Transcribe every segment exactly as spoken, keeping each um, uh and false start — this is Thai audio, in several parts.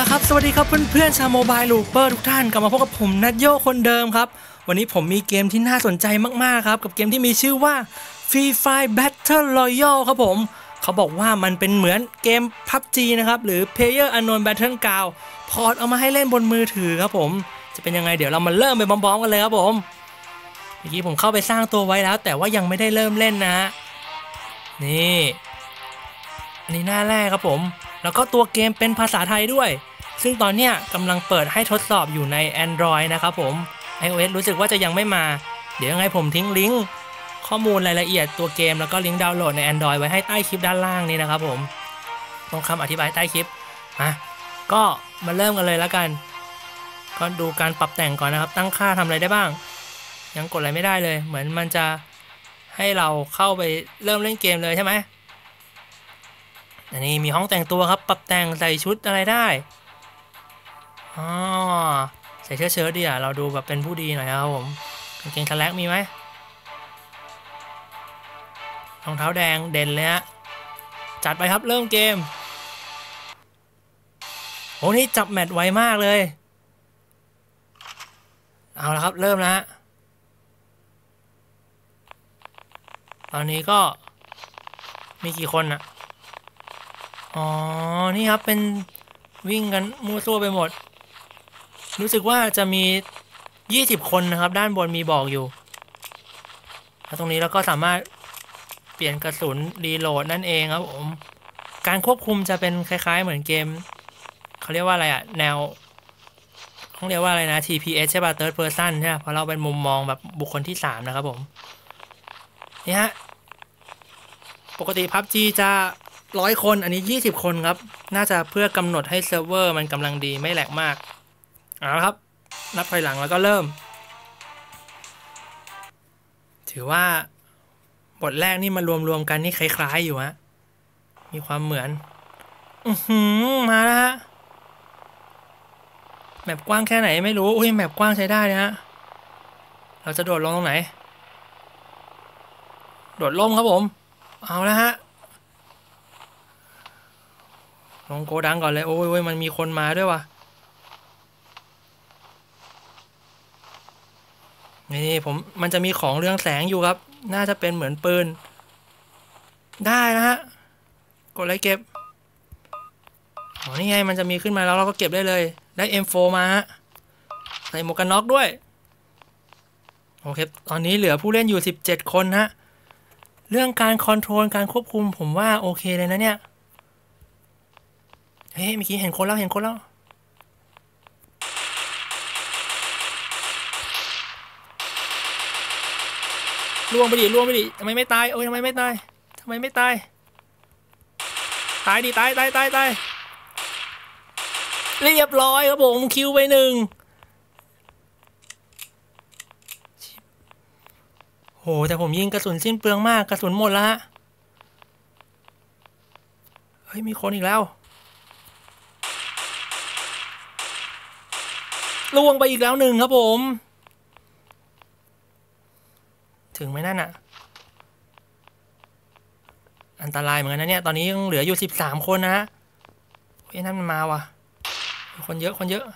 ละครับสวัสดีครับเพื่อนๆชาวโมบายลูเปอร์ทุกท่านกลับมาพบกับผมนัทโยคนเดิมครับวันนี้ผมมีเกมที่น่าสนใจมากๆครับกับเกมที่มีชื่อว่า Free Fire Battle Royale ครับผมเขาบอกว่ามันเป็นเหมือนเกม พับจี นะครับหรือ PlayerUnknown's Battlegrounds พอร์ตเอามาให้เล่นบนมือถือครับผมจะเป็นยังไงเดี๋ยวเรามาเริ่มไปพร้อมๆกันเลยครับผมเมื่อกี้ผมเข้าไปสร้างตัวไว้แล้วแต่ว่ายังไม่ได้เริ่มเล่นนะฮะนี่อันนี้หน้าแรกครับผมแล้วก็ตัวเกมเป็นภาษาไทยด้วยซึ่งตอนเนี้ยกำลังเปิดให้ทดสอบอยู่ใน Android นะครับผม iOS รู้สึกว่าจะยังไม่มาเดี๋ยวยังไงผมทิ้งลิงก์ข้อมูลรายละเอียดตัวเกมแล้วก็ลิงก์ดาวน์โหลดใน Android ไว้ให้ใต้คลิปด้านล่างนี้นะครับผมตรงคำอธิบายใต้คลิปอ่ะก็มาเริ่มกันเลยแล้วกันก็ดูการปรับแต่งก่อนนะครับตั้งค่าทำอะไรได้บ้างยังกดอะไรไม่ได้เลยเหมือนมันจะให้เราเข้าไปเริ่มเล่นเกมเลยใช่ไหมอันนี้มีห้องแต่งตัวครับปรับแต่งใส่ชุดอะไรได้อ๋อใส่เสื้อเชิ้ตดีอ่ะเราดูแบบเป็นผู้ดีหน่อยครับผมกางเกงสแลกมีไหมรองเท้าแดงเด่นเลยฮะจัดไปครับเริ่มเกมโอ้นี่จับแมตช์ไวมากเลยเอาละครับเริ่มแล้วตอนนี้ก็มีกี่คนอ่ะอ๋อนี่ครับเป็นวิ่งกันมั่วซั่วไปหมดรู้สึกว่าจะมียี่สิบคนนะครับด้านบนมีบอกอยู่แล้วตรงนี้เราก็สามารถเปลี่ยนกระสุนรีโหลดนั่นเองครับผมการควบคุมจะเป็นคล้ายๆเหมือนเกมเขาเรียกว่าอะไรอะแนวต้องเรียกว่าอะไรนะ ที พี เอส ใช่ป่ะ Third Person ใช่ป่ะเพราะเราเป็นมุมมองแบบบุคคลที่สามนะครับผมนี่ฮะปกติ พับจี จะร้อยคนอันนี้ยี่สิบคนครับน่าจะเพื่อกำหนดให้เซิร์ฟเวอร์มันกำลังดีไม่แหลกมากเอาละครับนับถอยหลังแล้วก็เริ่มถือว่าบทแรกนี่มารวมๆกันนี่คล้ายๆอยู่ฮะมีความเหมือนอือหือมาแล้วฮะแมปกว้างแค่ไหนไม่รู้อุ้ยแมปกว้างใช้ได้นะฮะเราจะโดดลงตรงไหนโดดล่มครับผมเอาแล้วฮะลงโกดังก่อนเลยโอ้ยมันมีคนมาด้วยวะนี่ผมมันจะมีของเรืองแสงอยู่ครับน่าจะเป็นเหมือนปืนได้นะฮะกดอะไรเก็บอ๋อนี่ไงมันจะมีขึ้นมาแล้วเราก็เก็บได้เลยได้ เอ็ม โฟร์ มาฮะใส่หมวกกันน็อกด้วยโอเคตอนนี้เหลือผู้เล่นอยู่สิบเจ็ดคนฮะเรื่องการคอนโทรลการควบคุมผมว่าโอเคเลยนะเนี่ยเฮ้ยเมื่อกี้เห็นคนแล้วเห็นคนแล้วล่วงไปดิล่วงไปดิทำไมไม่ตายโอ้ยทำไมไม่ตายทำไมไม่ตายตายดิตายตายตายตายเรียบร้อยครับผมคิวไปหนึ่งโหแต่ผมยิงกระสุนสิ้นเปลืองมากกระสุนหมดแล้วฮะเฮ้ยมีคนอีกแล้วล่วงไปอีกแล้วหนึ่งครับผมถึงไหมนั่นอะอันตรายเหมือนกันนะเนี่ยตอนนี้ยังเหลืออยู่สิบสามคนนะฮะเฮ้ยนั่นมันมาว่ะคนเยอะคนเยอะ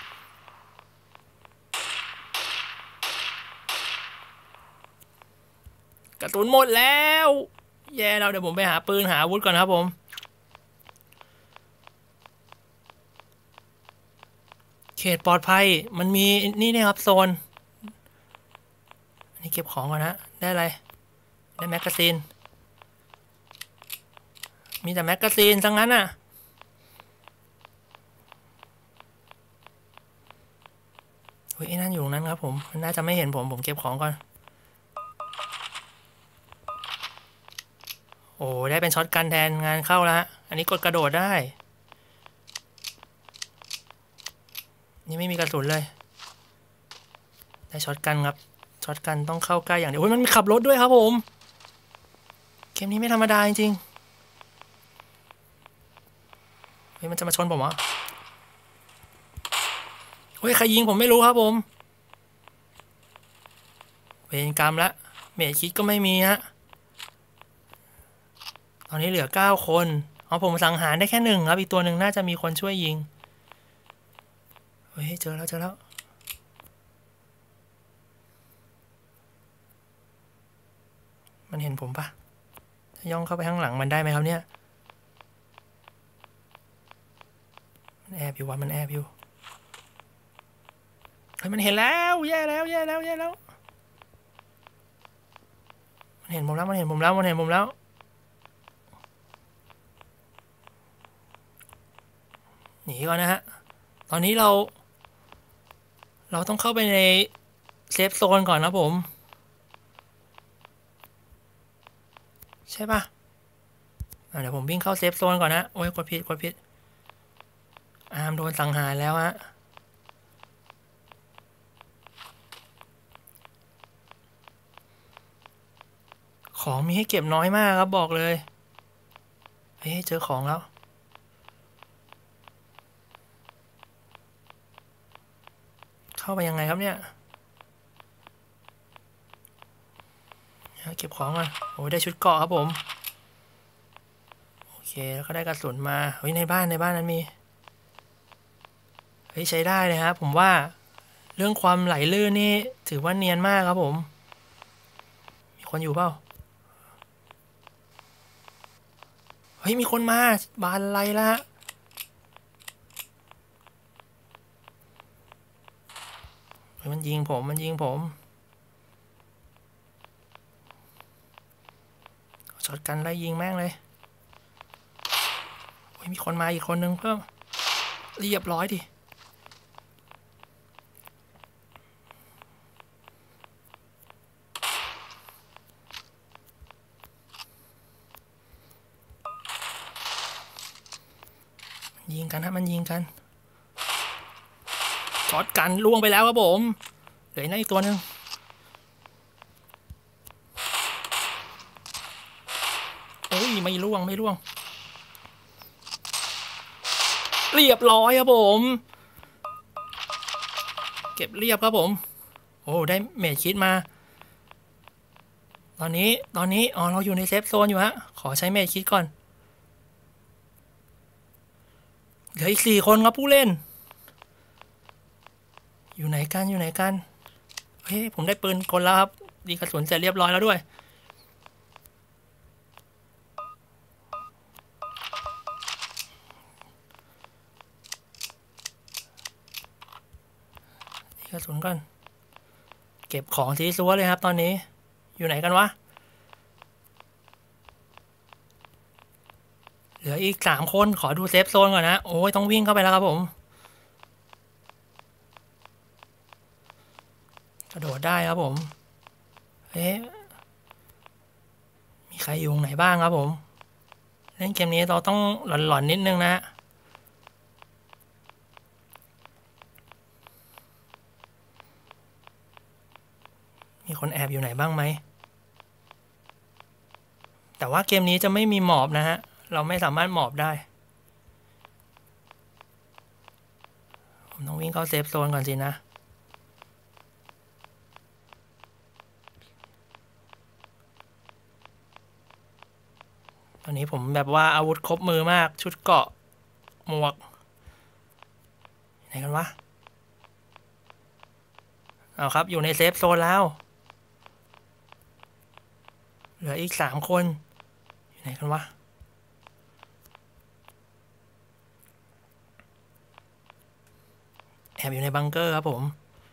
กระสุนหมดแล้วแย่เราเดี๋ยวผมไปหาปืนหาอาวุธก่อนครับผมเขตปลอดภัยมันมีนี่นะครับโซนอันนี้เก็บของก่อนนะได้อะไรได้แมกกาซีนมีแต่แมกกาซีนทั้งนั้นน่ะเฮ้ยนั่นอยู่ตรงนั้นครับผมมันน่าจะไม่เห็นผมผมเก็บของก่อนโอ้ได้เป็นช็อตกันแทนงานเข้าแล้วฮะอันนี้กดกระโดดได้นี่ไม่มีกระสุนเลยได้ช็อตกันครับช็อตกันต้องเข้าใกล้อย่างเดียวโอ้ยมันมีขับรถด้วยครับผมเกมนี้ไม่ธรรมดาจริงๆเฮ้ยมันจะมาชนผมเหรอเฮ้ยใครยิงผมไม่รู้ครับผมเวรกรรมละเมจคิดก็ไม่มีฮะตอนนี้เหลือเก้าคนอ๋อผมสังหารได้แค่หนึ่งครับอีกตัวหนึ่งน่าจะมีคนช่วยยิงเฮ้ยเจอแล้วเจอแล้วมันเห็นผมปะถ้าย่องเข้าไปข้างหลังมันได้ไหมครับเนี่ยมันแอบอยู่วะมันแอบอยู่เฮ้ยมันเห็นแล้วแย่แล้วแย่แล้วแย่แล้วมันเห็นผมแล้วมันเห็นผมแล้วมันเห็นผมแล้วหนีก่อนนะฮะตอนนี้เราเราต้องเข้าไปในเซฟโซนก่อนนะผมใช่ปะเดี๋ยวผมวิ่งเข้าเซฟโซนก่อนนะโอ้ยกดผิดกดผิดอาร์มโดนสังหารแล้วฮะของมีให้เก็บน้อยมากครับบอกเลยเฮ้ยเจอของแล้วเข้าไปยังไงครับเนี่ยเก็บของก่อนโอ้ยได้ชุดเกราะครับผมโอเคแล้วก็ได้กระสุนมาเฮ้ยในบ้านในบ้านนั้นมีเฮ้ยใช้ได้เลยครับผมว่าเรื่องความไหลลื่นนี่ถือว่าเนียนมากครับผมมีคนอยู่เปล่าเฮ้ยมีคนมาบานอะไรละเฮ้ยมันยิงผมมันยิงผมช็อตกันไล่ยิงแม่งเลยเฮ้ยมีคนมาอีกคนนึงเพิ่มเรียบร้อยดิยิงกันฮะมันยิงกันช็อตกันล่วงไปแล้วครับผมเหลืออีกตัวหนึ่งโอ้ยไม่ล่วงไม่ล่วงเรียบร้อยครับผมเก็บเรียบครับผมโอ้ได้เมจคิดมาตอนนี้ตอนนี้อ๋อเราอยู่ในเซฟโซนอยู่ฮะขอใช้เมจคิดก่อนเหลืออีกสี่คนครับผู้เล่นอยู่ไหนกันอยู่ไหนกันเฮ้ยผมได้ปืนกลแล้วครับดีกระสุนเสร็จเรียบร้อยแล้วด้วยดีกระสุนก่อนเก็บของที่ซัวเลยครับตอนนี้อยู่ไหนกันวะเหลืออีกสามคนขอดูเซฟโซนก่อนนะโอ้ยต้องวิ่งเข้าไปแล้วครับผมกระโดดได้ครับผมเอ๊ะมีใครอยู่ไหนบ้างครับผมเล่นเกมนี้เราต้องหลอนๆนิดนึงนะมีคนแอบอยู่ไหนบ้างไหมแต่ว่าเกมนี้จะไม่มีหมอบนะฮะเราไม่สามารถหมอบได้ผมต้องวิ่งเข้าเซฟโซนก่อนสินะตอนนี้ผมแบบว่าอาวุธครบมือมากชุดเกราะหมวกไหนกันวะเอาครับอยู่ในเซฟโซนแล้วเหลืออีกสามคนอยู่ไหนกันวะแอบอยู่ในบังเกอร์ครับผม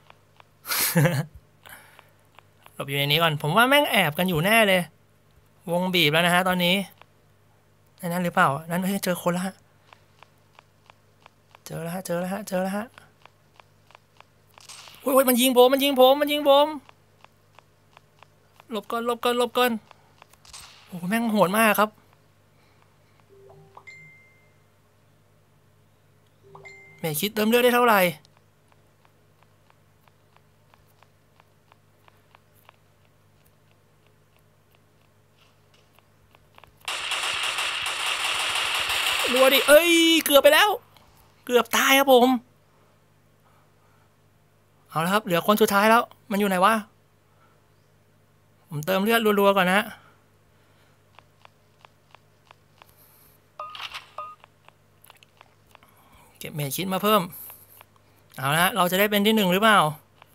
หลบอยู่ในนี้ก่อนผมว่าแม่งแอบกันอยู่แน่เลยวงบีบแล้วนะฮะตอนนี้นั่นหรือเปล่านั่นเฮ้ยเจอคนละฮะเจอแล้วฮะเจอแล้วฮะเจอแล้วฮะโอ้ยมันยิงผมมันยิงผมมันยิงผมหลบก่อนหลบก่อนหลบก่อนโอ้แม่งโหดมากครับไม่คิดเติมเลือดได้เท่าไหร่รัวดิเอ้ยเกือบไปแล้วเกือบตายครับผมเอาละครับเหลือคนสุดท้ายแล้วมันอยู่ไหนวะผมเติมเลือดรัวๆก่อนนะเก็บเมจคิดมาเพิ่มเอาละเราจะได้เป็นที่หนึ่งหรือเปล่า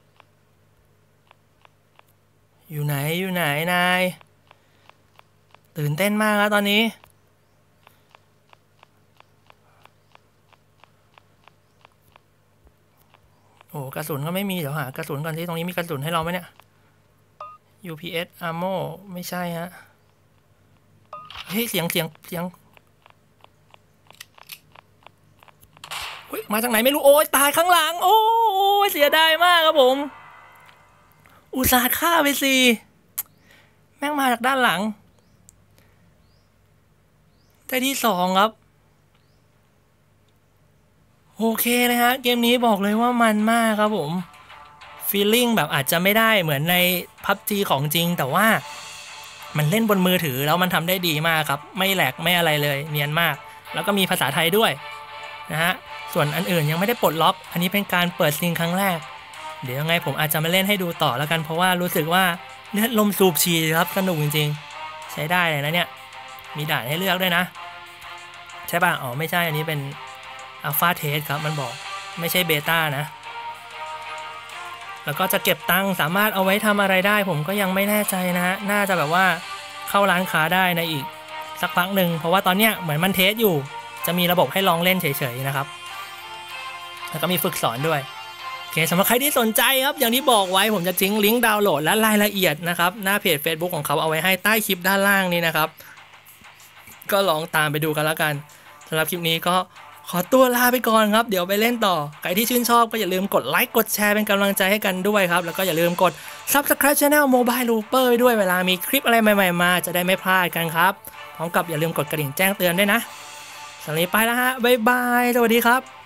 อยู่ไหนอยู่ไหนนายตื่นเต้นมากแล้วตอนนี้โอ้กระสุนก็ไม่มีเดี๋ยวหากระสุนก่อนที่ตรงนี้มีกระสุนให้เราไหมเนี่ย ยู พี เอส ammo ไม่ใช่ฮะเฮ้ยเสียงเสียงเสียงเฮ้ยมาจากไหนไม่รู้โอ้ยตายข้างหลังโอ้ยเสียดายมากครับผมอุตส่าห์ฆ่าไปสิแม่งมาจากด้านหลังได้ที่สองครับโอเคเลยฮะเกมนี้บอกเลยว่ามันมากครับผมฟีลลิ่งแบบอาจจะไม่ได้เหมือนใน พับจี ของจริงแต่ว่ามันเล่นบนมือถือแล้วมันทำได้ดีมากครับไม่แหลกไม่อะไรเลยเนียนมากแล้วก็มีภาษาไทยด้วยนะฮะส่วนอันอื่นยังไม่ได้ปลดล็อกอันนี้เป็นการเปิดซิงครั้งแรกเดี๋ยวยังไงผมอาจจะมาเล่นให้ดูต่อแล้วกันเพราะว่ารู้สึกว่าเลือดลมสูบฉีดครับสนุกจริงๆใช้ได้เลยนะเนี่ยมีด่านให้เลือกด้วยนะใช่ป่ะอ๋อไม่ใช่อันนี้เป็นอัลฟาเทสครับมันบอกไม่ใช่เบต้านะแล้วก็จะเก็บตังค์สามารถเอาไว้ทำอะไรได้ผมก็ยังไม่แน่ใจนะฮะน่าจะแบบว่าเข้าร้านค้าได้ในอีกสักพักหนึ่งเพราะว่าตอนเนี้ยเหมือนมันเทสอยู่จะมีระบบให้ลองเล่นเฉยๆนะครับแล้วก็มีฝึกสอนด้วยโอเคสำหรับใครที่สนใจครับอย่างที่บอกไว้ผมจะทิ้งลิงก์ดาวน์โหลดและรายละเอียดนะครับหน้าเพจ Facebook ของเขาเอาไว้ให้ใต้คลิปด้านล่างนี้นะครับก็ลองตามไปดูกันแล้วกันสำหรับคลิปนี้ก็ขอตัวลาไปก่อนครับเดี๋ยวไปเล่นต่อใครที่ชื่นชอบก็อย่าลืมกดไลค์กดแชร์เป็นกำลังใจให้กันด้วยครับแล้วก็อย่าลืมกด ซับสไครบ์ Channel Mobile Looper ไปด้วยเวลามีคลิปอะไรใหม่ๆมาจะได้ไม่พลาดกันครับพร้อมกับอย่าลืมกดกระดิ่งแจ้งเตือนด้วยนะสำหรับนี้ไปแล้วฮะบ๊ายบายสวัสดีครับ